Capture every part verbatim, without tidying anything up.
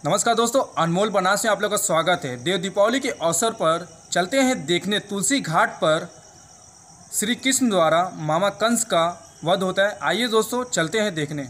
नमस्कार दोस्तों, अनमोल बनास में आप लोगों का स्वागत है। देव दीपावली के अवसर पर चलते हैं देखने तुलसी घाट पर श्री कृष्ण द्वारा मामा कंस का वध होता है। आइए दोस्तों, चलते हैं देखने।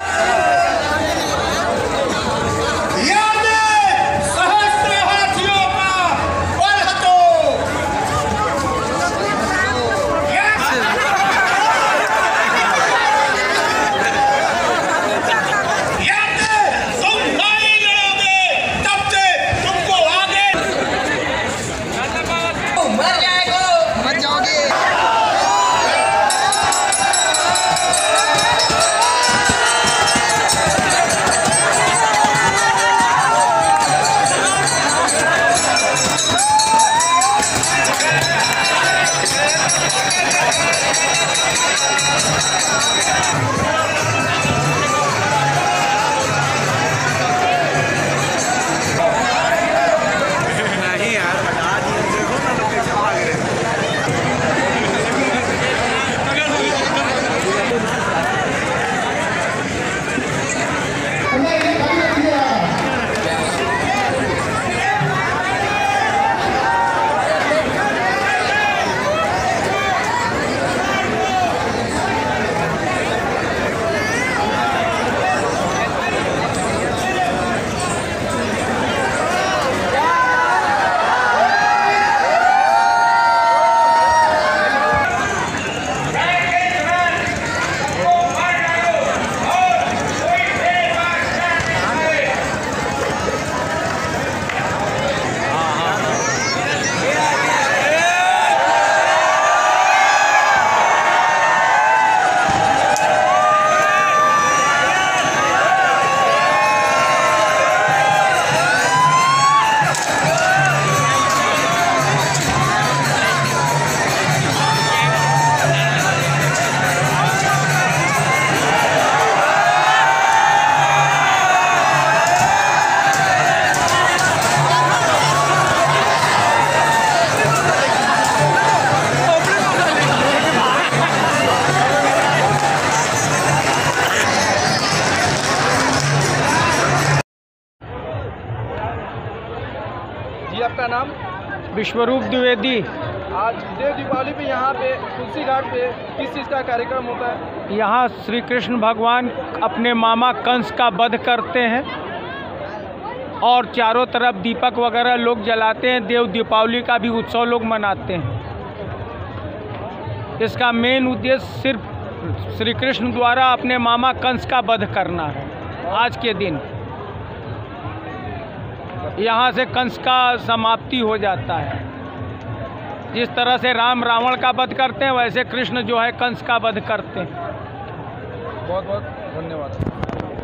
जी, आपका नाम? विश्वरूप द्विवेदी। आज देव दीपावली पे यहाँ पे तुलसी घाट पे किस चीज़ का कार्यक्रम होता है? यहाँ श्री कृष्ण भगवान अपने मामा कंस का वध करते हैं और चारों तरफ दीपक वगैरह लोग जलाते हैं। देव दीपावली का भी उत्सव लोग मनाते हैं। इसका मेन उद्देश्य सिर्फ श्री कृष्ण द्वारा अपने मामा कंस का वध करना है। आज के दिन यहाँ से कंस का समाप्ति हो जाता है। जिस तरह से राम रावण का वध करते हैं, वैसे कृष्ण जो है कंस का वध करते हैं। बहुत बहुत धन्यवाद।